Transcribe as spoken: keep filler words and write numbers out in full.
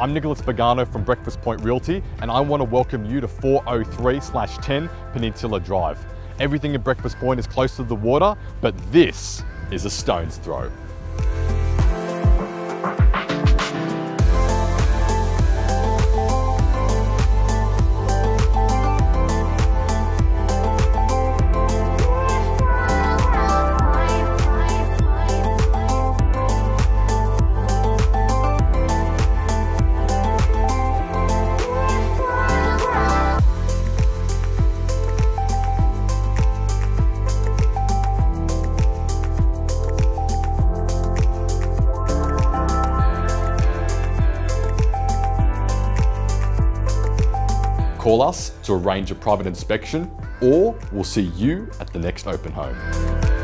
I'm Nicholas Pagano from Breakfast Point Realty, and I want to welcome you to four oh three slash ten Peninsula Drive. Everything at Breakfast Point is close to the water, but this is a stone's throw. Call us to arrange a private inspection, or we'll see you at the next open home.